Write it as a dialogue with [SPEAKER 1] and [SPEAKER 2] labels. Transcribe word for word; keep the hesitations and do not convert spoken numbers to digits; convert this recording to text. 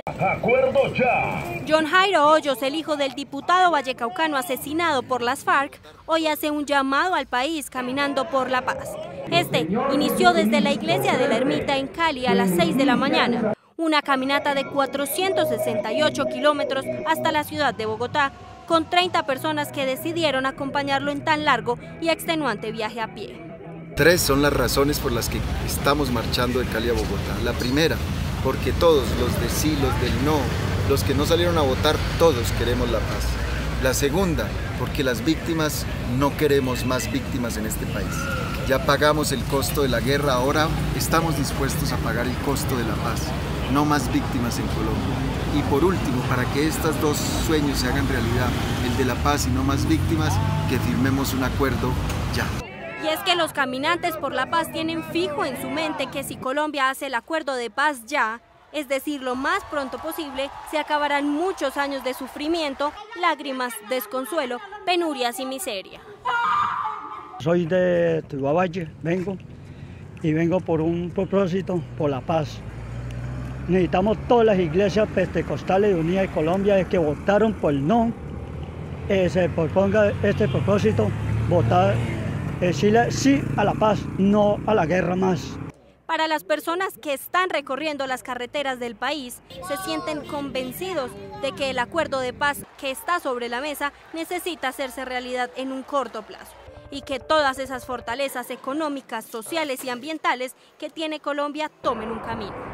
[SPEAKER 1] Acuerdo ya.
[SPEAKER 2] John Jairo Hoyos, el hijo del diputado vallecaucano asesinado por las FARC, hoy hace un llamado al país caminando por la paz. Este inició desde la iglesia de la Ermita en Cali a las seis de la mañana, una caminata de cuatrocientos sesenta y ocho kilómetros hasta la ciudad de Bogotá, con treinta personas que decidieron acompañarlo en tan largo y extenuante viaje a pie.
[SPEAKER 3] Tres son las razones por las que estamos marchando de Cali a Bogotá. La primera, porque todos, los de sí, los del no, los que no salieron a votar, todos queremos la paz. La segunda, porque las víctimas no queremos más víctimas en este país. Ya pagamos el costo de la guerra, ahora estamos dispuestos a pagar el costo de la paz. No más víctimas en Colombia. Y por último, para que estos dos sueños se hagan realidad, el de la paz y no más víctimas, que firmemos un acuerdo ya.
[SPEAKER 2] Y es que los caminantes por la paz tienen fijo en su mente que si Colombia hace el acuerdo de paz ya, es decir, lo más pronto posible, se acabarán muchos años de sufrimiento, lágrimas, desconsuelo, penurias y miseria.
[SPEAKER 4] Soy de Tuluá Valle, vengo y vengo por un propósito, por la paz. Necesitamos todas las iglesias pentecostales de Unida de Colombia que votaron por el no, eh, se proponga este propósito, votar, decirle sí a la paz, no a la guerra más.
[SPEAKER 2] Para las personas que están recorriendo las carreteras del país, se sienten convencidos de que el acuerdo de paz que está sobre la mesa necesita hacerse realidad en un corto plazo y que todas esas fortalezas económicas, sociales y ambientales que tiene Colombia tomen un camino.